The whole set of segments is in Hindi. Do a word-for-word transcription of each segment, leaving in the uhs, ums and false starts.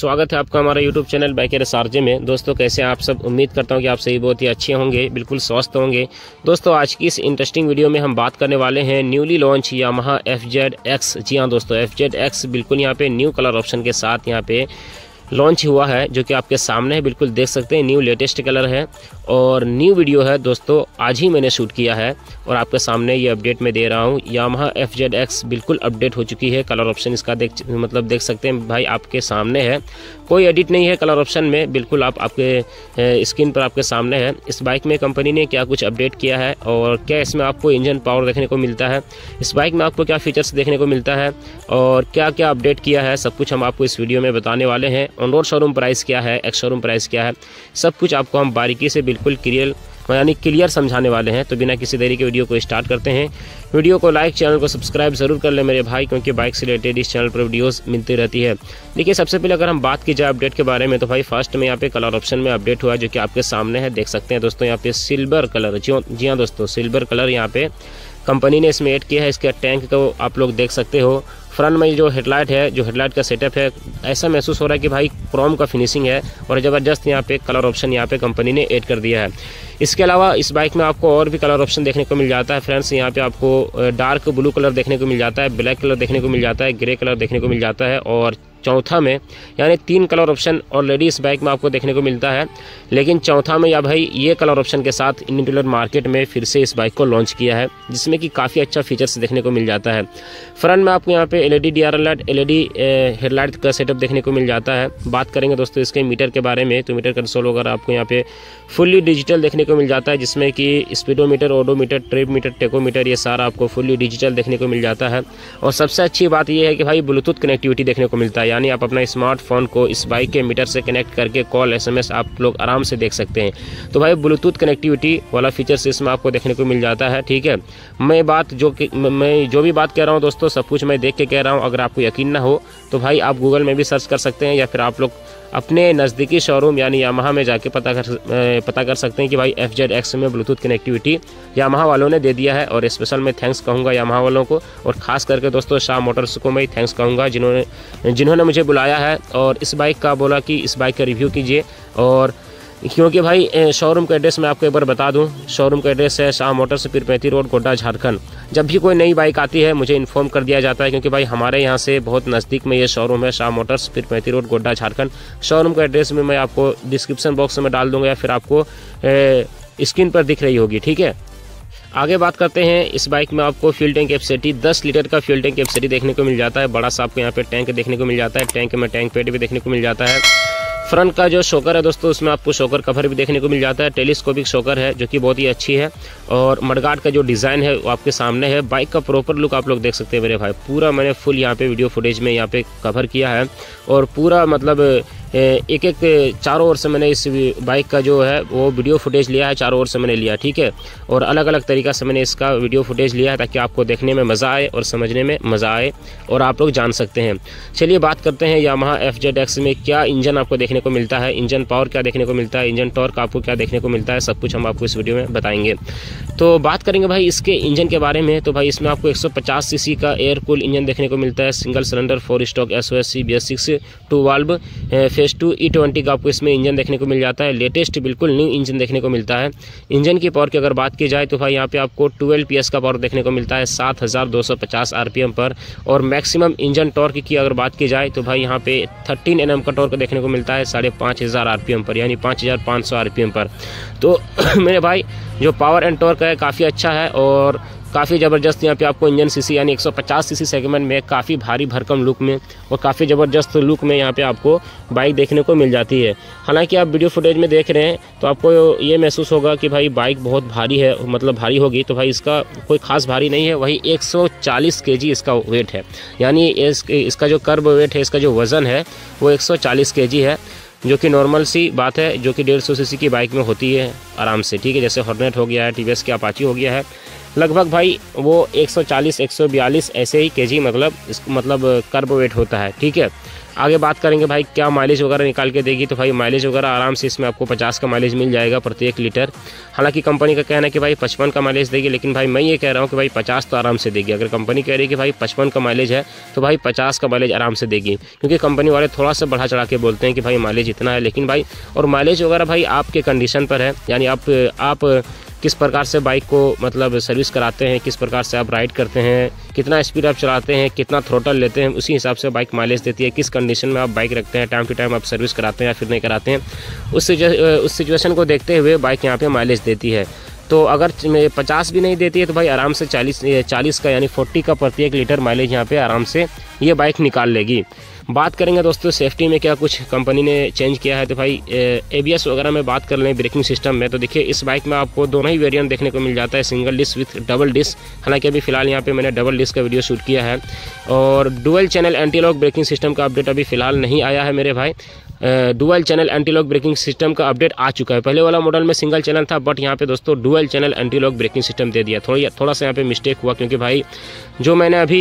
स्वागत है आपका हमारा यूट्यूब चैनल बाइकर सार्जे में। दोस्तों कैसे हैं आप सब? उम्मीद करता हूं कि आप सभी बहुत ही अच्छे होंगे, बिल्कुल स्वस्थ होंगे। दोस्तों आज की इस इंटरेस्टिंग वीडियो में हम बात करने वाले हैं newly launch Yamaha F Z X. जी हाँ दोस्तों, एफ जेड एक्स बिल्कुल यहाँ पे न्यू कलर ऑप्शन के साथ यहाँ पे लॉन्च हुआ है, जो कि आपके सामने है। बिल्कुल देख सकते हैं, न्यू लेटेस्ट कलर है और न्यू वीडियो है दोस्तों। आज ही मैंने शूट किया है और आपके सामने ये अपडेट मैं दे रहा हूँ। यामाहा एफ जेड एक्स बिल्कुल अपडेट हो चुकी है। कलर ऑप्शन इसका देख मतलब देख सकते हैं भाई, आपके सामने है, कोई एडिट नहीं है कलर ऑप्शन में, बिल्कुल आप आपके स्क्रीन पर आपके सामने है। इस बाइक में कंपनी ने क्या कुछ अपडेट किया है और क्या इसमें आपको इंजन पावर देखने को मिलता है, इस बाइक में आपको क्या फीचर्स देखने को मिलता है और क्या क्या अपडेट किया है, सब कुछ हम आपको इस वीडियो में बताने वाले हैं। ऑन रोड शोरूम प्राइस क्या है, एक्स शोरूम प्राइस क्या है, सब कुछ आपको हम बारीकी से बिल्कुल क्लियर यानी क्लियर समझाने वाले हैं। तो बिना किसी देरी के वीडियो को स्टार्ट करते हैं। वीडियो को लाइक, चैनल को सब्सक्राइब जरूर कर ले मेरे भाई, क्योंकि बाइक से रिलेटेड इस चैनल पर वीडियोस मिलती रहती है। देखिए सबसे पहले अगर हम बात की जाए अपडेट के बारे में, तो भाई फर्स्ट में यहाँ पे कलर ऑप्शन में अपडेट हुआ, जो कि आपके सामने है, देख सकते हैं दोस्तों। यहाँ पे सिल्वर कलर, जी हाँ दोस्तों, सिल्वर कलर यहाँ पे कंपनी ने इसमें ऐड किया है। इसके टैंक को आप लोग देख सकते हो। फ्रंट में जो हेडलाइट है, जो हेडलाइट का सेटअप है, ऐसा महसूस हो रहा है कि भाई क्रोम का फिनिशिंग है और ज़बरदस्त यहाँ पे कलर ऑप्शन यहाँ पे कंपनी ने ऐड कर दिया है। इसके अलावा इस बाइक में आपको और भी कलर ऑप्शन देखने को मिल जाता है फ्रेंड्स। यहाँ पे आपको डार्क ब्लू कलर देखने को मिल जाता है, ब्लैक कलर देखने को मिल जाता है, ग्रे कलर देखने को मिल जाता है और चौथा में यानी तीन कलर ऑप्शन ऑलरेडी इस बाइक में आपको देखने को मिलता है, लेकिन चौथा में या भाई ये कलर ऑप्शन के साथ इंडियन डीलर मार्केट में फिर से इस बाइक को लॉन्च किया है, जिसमें कि काफ़ी अच्छा फीचर्स देखने को मिल जाता है। फ्रंट में आपको यहाँ पे LED DRL light, LED headlight का सेटअप देखने को मिल जाता है। बात करेंगे दोस्तों इसके मीटर के बारे में, तो मीटर कंसोल वगैरह आपको यहाँ पे फुल्ली डिजिटल देखने को मिल जाता है, जिसमें कि speedometer, odometer, trip meter, tachometer, ये सारा आपको फुल्ली डिजिटल देखने को मिल जाता है। और सबसे अच्छी बात यह है कि भाई ब्लूटूथ कनेक्टिविटी देखने को मिलता है, यानी आप अपना स्मार्टफोन को इस बाइक के मीटर से कनेक्ट करके कॉल, एसएमएस आप लोग आराम से देख सकते हैं। तो भाई ब्लूटूथ कनेक्टिविटी वाला फीचर्स इसमें आपको देखने को मिल जाता है। ठीक है, मैं बात जो कि मैं जो भी बात कह रहा हूँ दोस्तों, सब कुछ मैं देख के कह रहा हूँ। अगर आपको यकीन ना हो तो भाई आप गूगल में भी सर्च कर सकते हैं, या फिर आप लोग अपने नज़दीकी शोरूम यानी यामाहा में जाके पता कर पता कर सकते हैं कि भाई एफ जेड एक्स में ब्लूटूथ कनेक्टिविटी यामाहा वालों ने दे दिया है। और स्पेशल मैं थैंक्स कहूँगा यामाहा वालों को, और ख़ास करके दोस्तों शाह मोटर्स को मैं थैंक्स कहूँगा, जिन्होंने जिन्होंने मुझे बुलाया है और इस बाइक का बोला कि इस बाइक का रिव्यू कीजिए। और क्योंकि भाई शोरूम का एड्रेस मैं आपको एक बार बता दूं, शोरूम का एड्रेस है शाह मोटर्स, पीरपैंती रोड, गोड्डा, झारखंड। जब भी कोई नई बाइक आती है मुझे इन्फॉर्म कर दिया जाता है, क्योंकि भाई हमारे यहाँ से बहुत नज़दीक में ये शोरूम है, Shah Motors, Pirpainti road, Godda, Jharkhand. Showroom का एड्रेस में मैं आपको डिस्क्रिप्शन बॉक्स में डाल दूँगा, या फिर आपको स्क्रीन पर दिख रही होगी। ठीक है, आगे बात करते हैं। इस बाइक में आपको फ्यूल टैंक कैपेसिटी दस लीटर का फ्यूल टैंक कैपेसिटी देखने को मिल जाता है। बड़ा सा आपको यहाँ पे टैंक देखने को मिल जाता है, टैंक में टैंक पैड भी देखने को मिल जाता है। फ्रंट का जो शॉकर है दोस्तों, उसमें आपको शॉकर कवर भी देखने को मिल जाता है, टेलीस्कोपिक शॉकर है जो कि बहुत ही अच्छी है। और मडगार्ड का जो डिज़ाइन है वो आपके सामने है। बाइक का प्रॉपर लुक आप लोग देख सकते हैं मेरे भाई, पूरा मैंने फुल यहाँ पे वीडियो फुटेज में यहाँ पे कवर किया है और पूरा मतलब एक एक चारों ओर से मैंने इस बाइक का जो है वो वीडियो फुटेज लिया है, चारों ओर से मैंने लिया। ठीक है, और अलग अलग तरीक़ा से मैंने इसका वीडियो फुटेज लिया है, ताकि आपको देखने में मज़ा आए और समझने में मज़ा आए और आप लोग जान सकते हैं। चलिए बात करते हैं यामाहा एफ जेड एक्स में क्या इंजन आपको देखने को मिलता है, इंजन पावर क्या देखने को मिलता है, इंजन टॉर्क आपको क्या देखने को मिलता है, सब कुछ हम आपको इस वीडियो में बताएंगे। तो बात करेंगे भाई इसके इंजन के बारे में, तो भाई इसमें आपको एक सौ पचास सीसी का एयर कूल इंजन देखने को मिलता है, single cylinder four stroke S O S C B S six two valve phase two E twenty का आपको इसमें इंजन देखने को मिल जाता है। लेटेस्ट बिल्कुल न्यू इंजन देखने को मिलता है। इंजन की पावर की अगर बात की जाए तो भाई यहाँ पे आपको ट्वेल्व पी एस का पावर देखने को मिलता है, सात हज़ार दो सौ पचास आर पी एम पर। और मैक्सिमम इंजन टॉर्क की अगर बात की जाए तो भाई यहाँ पे थर्टीन एन एम का टॉर्क देखने को मिलता है, साढ़े पाँच हज़ार आर पी एम पर, यानी पाँच हज़ार पाँच सौ आर पी एम पर। तो मेरे भाई जो पावर एंड टॉर्क है काफ़ी अच्छा है और काफ़ी ज़बरदस्त यहाँ पे आपको इंजन सीसी यानी एक सौ पचास सीसी सेगमेंट में काफ़ी भारी भरकम लुक में और काफ़ी ज़बरदस्त लुक में यहाँ पे आपको बाइक देखने को मिल जाती है। हालांकि आप वीडियो फुटेज में देख रहे हैं तो आपको ये महसूस होगा कि भाई बाइक बहुत भारी है, मतलब भारी होगी, तो भाई इसका कोई ख़ास भारी नहीं है। वही एक सौ चालीस केजी इसका वेट है, यानी इस, इसका जो कर्ब वेट है, इसका जो वज़न है वो एक सौ चालीस केजी है, जो कि नॉर्मल सी बात है, जो कि डेढ़ सौ सीसी की बाइक में होती है आराम से। ठीक है, जैसे हॉर्नेट हो गया है, टीवीएस की अपाची हो गया है, लगभग भाई वो एक सौ चालीस एक सौ बयालीस ऐसे ही केजी मतलब इस मतलब कर्ब वेट होता है, ठीक है। आगे बात करेंगे भाई क्या माइलेज वगैरह निकाल के देगी, तो भाई माइलेज वगैरह आराम से इसमें आपको पचास का माइलेज मिल जाएगा प्रति एक लीटर। हालांकि कंपनी का कहना है कि भाई पचपन का माइलेज देगी, लेकिन भाई मैं ये कह रहा हूँ कि भाई पचास तो आराम से देगी। अगर कंपनी कह रही है कि भाई पचपन का माइलेज है तो भाई पचास का माइलेज आराम से देगी, क्योंकि कंपनी वाले थोड़ा सा बढ़ा चढ़ा के बोलते हैं कि भाई माइलेज इतना है। लेकिन भाई और माइलेज वगैरह भाई आपके कंडीशन पर है, यानी आप आप किस प्रकार से बाइक को मतलब सर्विस कराते हैं, किस प्रकार से आप राइड करते हैं, कितना स्पीड आप चलाते हैं, कितना थ्रोटल लेते हैं, उसी हिसाब से बाइक माइलेज देती है। किस कंडीशन में आप बाइक रखते हैं, टाइम टू टाइम आप सर्विस कराते हैं या फिर नहीं कराते हैं, उस उस सिचुएशन को देखते हुए बाइक यहाँ पे माइलेज देती है। तो अगर पचास भी नहीं देती है तो भाई आराम से चालीस चालीस का यानी चालीस का प्रति एक लीटर माइलेज यहाँ पे आराम से ये बाइक निकाल लेगी। बात करेंगे दोस्तों सेफ्टी में क्या कुछ कंपनी ने चेंज किया है, तो भाई एबीएस वगैरह में बात कर लें, ब्रेकिंग सिस्टम में, तो देखिए इस बाइक में आपको दोनों ही वेरिएंट देखने को मिल जाता है, single disc with double disc. हालांकि अभी फिलहाल यहाँ पे मैंने डबल डिस्क का वीडियो शूट किया है। और dual channel anti lock braking system का अपडेट अभी फिलहाल नहीं आया है मेरे भाई। Dual channel anti lock braking system का अपडेट आ चुका है। पहले वाला मॉडल में सिंगल चैनल था, बट यहाँ पे दोस्तों dual channel anti lock braking system दे दिया। थोड़ा थोड़ा सा यहाँ पे मिस्टेक हुआ, क्योंकि भाई जो मैंने अभी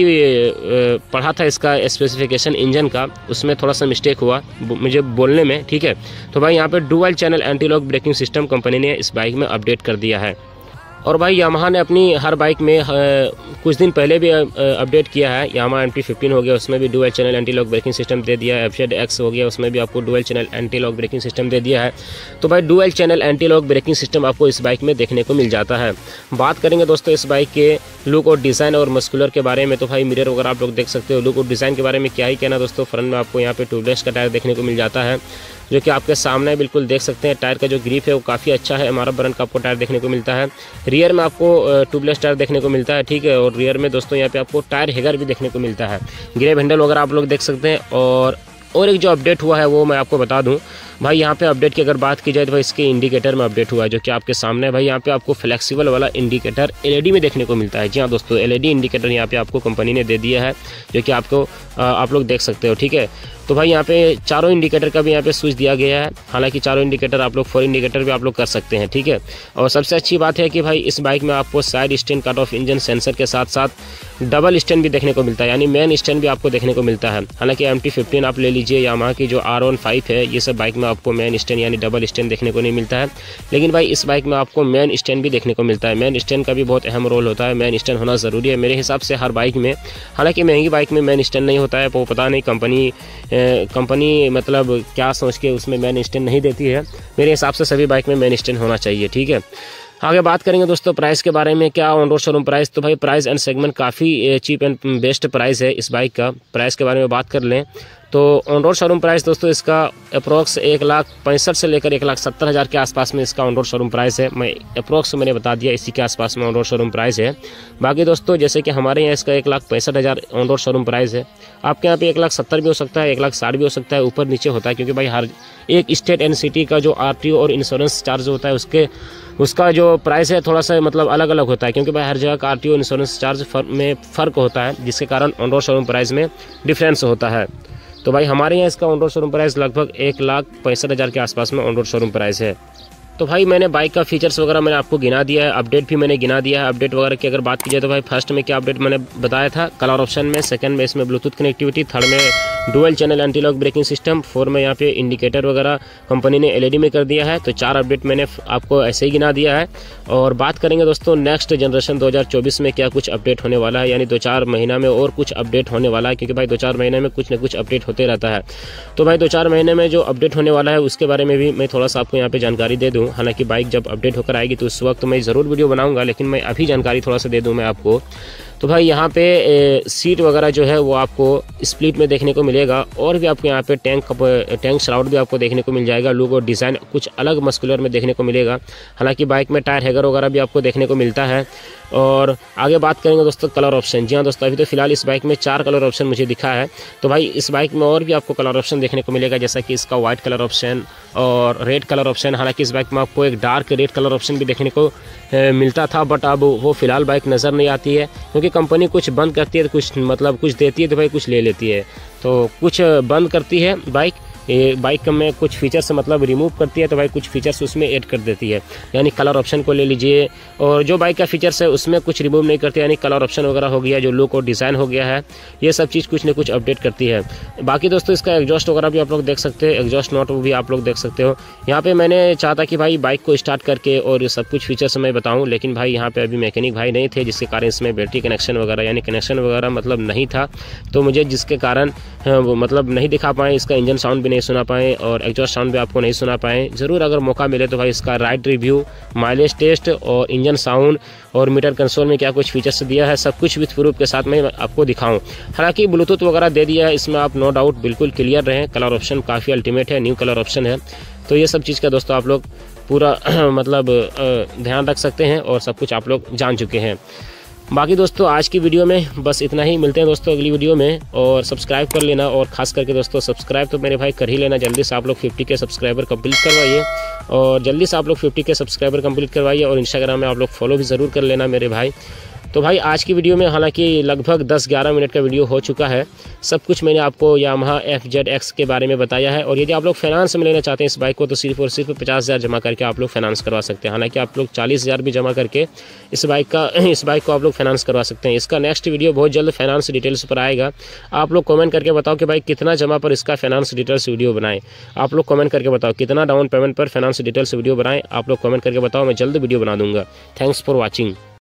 पढ़ा था इसका स्पेसिफिकेशन इंजन का, उसमें थोड़ा सा मिस्टेक हुआ मुझे बोलने में, ठीक है। तो भाई यहाँ पे dual channel anti lock braking system company ने इस बाइक में अपडेट कर दिया है। और भाई यामाहा ने अपनी हर बाइक में आ, कुछ दिन पहले भी अपडेट किया है। यामाहा एम टी फिफ्टीन हो गया, उसमें भी dual channel anti lock braking system दे दिया है। एफजेड एक्स हो गया, उसमें भी आपको dual channel anti lock braking system दे दिया है। तो भाई dual channel anti lock braking system आपको इस बाइक में देखने को मिल जाता है। बात करेंगे दोस्तों इस बाइक के लुक और डिज़ाइन और मस्कुलर के बारे में, तो भाई मिरर वगैरह आप लोग देख सकते हो। लुक और डिज़ाइन के बारे में क्या ही कहना दोस्तों, फ्रंट में आपको यहाँ पे ट्यूबलेस का टायर देखने को मिल जाता है, जो कि आपके सामने बिल्कुल देख सकते हैं। टायर का जो ग्रिप है वो काफ़ी अच्छा है, हमारा ब्रांड का आपको टायर देखने को मिलता है। रियर में आपको ट्यूबलेस टायर देखने को मिलता है, ठीक है। और रियर में दोस्तों यहाँ पे आपको टायर हैगर भी देखने को मिलता है। ग्रेब हैंडल वगैरह आप लोग देख सकते हैं। और और एक जो अपडेट हुआ है वो मैं आपको बता दूं भाई, यहाँ पे अपडेट की अगर बात की जाए तो भाई इसके इंडिकेटर में अपडेट हुआ है, जो कि आपके सामने है भाई। यहाँ पे आपको फ्लेक्सिबल वाला इंडिकेटर एलईडी में देखने को मिलता है। जी हाँ दोस्तों, एलईडी इंडिकेटर यहाँ पे आपको कंपनी ने दे दिया है, जो कि आपको आप लोग देख सकते हो, ठीक है। तो भाई यहाँ पे चारों इंडिकेटर का भी यहाँ पे स्विच दिया गया है। हालांकि चारों इंडिकेटर आप लोग फोर इंडिकेटर भी आप लोग कर सकते हैं, ठीक है। और सबसे अच्छी बात है कि भाई इस बाइक में आपको side stand cut off engine sensor के साथ साथ डबल स्टैंड भी देखने को मिलता है, यानी मेन स्टैंड भी आपको देखने को मिलता है। हालांकि एम टी फिफ्टीन आप ले लीजिए, यामाहा की जो आर वन फाइव है, ये सब बाइक में आपको मेन स्टैंड यानी डबल स्टैंड देखने को नहीं मिलता है। लेकिन भाई इस बाइक में आपको मेन स्टैंड भी देखने को मिलता है। मेन स्टैंड का भी बहुत अहम रोल होता है, मेन स्टैंड होना ज़रूरी है मेरे हिसाब से हर बाइक में। हालांकि महंगी बाइक में मेन स्टैंड नहीं होता है, वो पता नहीं कंपनी कंपनी मतलब क्या सोच के उसमें मेन स्टैंड नहीं देती है। मेरे हिसाब से सभी बाइक में मेन स्टैंड होना चाहिए, ठीक है। आगे बात करेंगे दोस्तों प्राइस के बारे में, क्या ऑन रोड शोरूम प्राइस, तो भाई प्राइस एंड सेगमेंट काफ़ी चीप एंड बेस्ट प्राइस है इस बाइक का। प्राइस के बारे में बात कर लें तो ऑन रोड शोरूम प्राइस दोस्तों इसका अप्रोक्स एक लाख पैंसठ से लेकर एक लाख सत्तर हज़ार के आसपास में इसका ऑन रोड शोरूम प्राइस है। मैं अप्रोक्स मैंने बता दिया, इसी के आसपास में ऑन रोड शोरूम प्राइस है। बाकी दोस्तों जैसे कि हमारे यहाँ इसका एक लाख पैंसठ हज़ार ऑन रोड शोरूम प्राइस है, आपके यहाँ पे एक लाख सत्तर भी हो सकता है, एक लाख साठ भी हो सकता है, ऊपर नीचे होता है, क्योंकि भाई हर एक स्टेट एंड सिटी का जो आरटीओ और इंश्योरेंस चार्ज होता है उसके उसका जो प्राइस है थोड़ा सा मतलब अलग अलग होता है, क्योंकि भाई हर जगह का आरटीओ इंश्योरेंस चार्ज में फ़र्क होता है, जिसके कारण ऑन रोड शोरूम प्राइस में डिफरेंस होता है। तो भाई हमारे यहाँ इसका ऑन रोड शोरूम प्राइस लगभग एक लाख पैंसठ हज़ार के आसपास में ऑन रोड शोरूम प्राइस है। तो भाई मैंने बाइक का फीचर्स वगैरह मैंने आपको गिना दिया है, अपडेट भी मैंने गिना दिया है। अपडेट वगैरह की अगर बात की जाए तो भाई फर्स्ट में क्या अपडेट मैंने बताया था, कलर ऑप्शन में, सेकंड में इसमें ब्लूटूथ कनेक्टिविटी, थर्ड में dual channel anti lock braking system, four में यहाँ पे इंडिकेटर वगैरह कंपनी ने एलईडी में कर दिया है। तो चार अपडेट मैंने आपको ऐसे ही गिना दिया है। और बात करेंगे दोस्तों नेक्स्ट जनरेशन दो हज़ार चौबीस में क्या कुछ अपडेट होने वाला है, यानी दो चार महीना में और कुछ अपडेट होने वाला है, क्योंकि भाई दो चार महीने में कुछ ना कुछ अपडेट होते रहता है। तो भाई दो चार महीने में जो अपडेट होने वाला है उसके बारे में भी मैं थोड़ा सा आपको यहाँ पे जानकारी दे दूँ। हालांकि बाइक जब अपडेट होकर आएगी तो उस वक्त मैं ज़रूर वीडियो बनाऊंगा, लेकिन मैं अभी जानकारी थोड़ा सा दे दूं मैं आपको। तो भाई यहाँ पे ए, सीट वगैरह जो है वो आपको स्प्लिट में देखने को मिलेगा, और भी आपको यहाँ पे टैंक टैंक श्राउड भी आपको देखने को मिल जाएगा। लुक और डिज़ाइन कुछ अलग मस्कुलर में देखने को मिलेगा। हालांकि बाइक में टायर हैगर वगैरह भी आपको देखने को मिलता है। और आगे बात करेंगे दोस्तों कलर ऑप्शन। जी हाँ दोस्तों, अभी तो फिलहाल इस बाइक में चार कलर ऑप्शन मुझे दिखा है। तो भाई इस बाइक में और भी आपको कलर ऑप्शन देखने को मिलेगा, जैसा कि इसका व्हाइट कलर ऑप्शन और रेड कलर ऑप्शन। हालांकि इस बाइक में आपको एक डार्क रेड कलर ऑप्शन भी देखने को मिलता था, बट अब वो फिलहाल बाइक नज़र नहीं आती है, क्योंकि कंपनी कुछ बंद करती है तो कुछ मतलब कुछ देती है तो भाई कुछ ले लेती है। तो कुछ बंद करती है बाइक ये बाइक में कुछ फीचर्स मतलब रिमूव करती है तो भाई कुछ फीचर्स उसमें ऐड कर देती है। यानी कलर ऑप्शन को ले लीजिए, और जो बाइक का फीचर्स है उसमें कुछ रिमूव नहीं करती, यानी कलर ऑप्शन वगैरह हो गया, जो लुक और डिज़ाइन हो गया है, ये सब चीज़ कुछ न कुछ अपडेट करती है। बाकी दोस्तों इसका एग्जॉस्ट वगैरह भी आप लोग देख सकते हैं, एग्जॉस्ट नोट भी आप लोग देख सकते हो। यहाँ पे मैंने चाहता कि भाई बाइक को स्टार्ट करके और सब कुछ फीचर्स मैं बताऊँ, लेकिन भाई यहाँ पे अभी मैकेनिक भाई नहीं थे, जिसके कारण इसमें बैटरी कनेक्शन वगैरह यानी कनेक्शन वगैरह मतलब नहीं था, तो मुझे जिसके कारण वो मतलब नहीं दिखा पाए, इसका इंजन साउंड भी नहीं सुना पाए और एग्जॉस्ट साउंड भी आपको नहीं सुना पाए। ज़रूर अगर मौका मिले तो भाई इसका राइड रिव्यू, माइलेज टेस्ट और इंजन साउंड और मीटर कंसोल में क्या कुछ फीचर्स दिया है, सब कुछ विथ प्रूफ के साथ मैं आपको दिखाऊं। हालांकि ब्लूटूथ वगैरह दे दिया है इसमें, आप नो डाउट बिल्कुल क्लियर रहें। कलर ऑप्शन काफ़ी अल्टीमेट है, न्यू कलर ऑप्शन है, तो ये सब चीज़ का दोस्तों आप लोग पूरा मतलब ध्यान रख सकते हैं और सब कुछ आप लोग जान चुके हैं। बाकी दोस्तों आज की वीडियो में बस इतना ही, मिलते हैं दोस्तों अगली वीडियो में, और सब्सक्राइब कर लेना, और खास करके दोस्तों सब्सक्राइब तो मेरे भाई कर ही लेना, जल्दी से आप लोग फिफ्टी के सब्सक्राइबर कंप्लीट करवाइए, और जल्दी से आप लोग फिफ्टी के सब्सक्राइबर कंप्लीट करवाइए, और इंस्टाग्राम में आप लोग फॉलो भी ज़रूर कर लेना मेरे भाई। तो भाई आज की वीडियो में हालांकि लगभग दस ग्यारह मिनट का वीडियो हो चुका है, सब कुछ मैंने आपको यामाहा एफ जेड एक्स के बारे में बताया है। और यदि आप लोग फाइनेंस में लेना चाहते हैं इस बाइक को तो सिर्फ और सिर्फ पचास हज़ार जमा करके आप लोग फाइनेंस करवा सकते हैं। हालांकि आप लोग चालीस हज़ार भी जमा करके इस बाइक का इस बाइक को आप लोग फाइनेंस करवा सकते हैं। इसका नेक्स्ट वीडियो बहुत जल्द फाइनेंस डिटेल्स पर आएगा। आप लोग कमेंट करके बताओ कि भाई कितना जमा पर इसका फाइनेंस डिटेल्स वीडियो बनाएं। आप लोग कमेंट करके बताओ कितना डाउन पेमेंट पर फाइनेंस डिटेल्स वीडियो बनाएं। आप लोग कमेंट करके बताओ, मैं जल्द वीडियो बना दूंगा। Thanks for watching.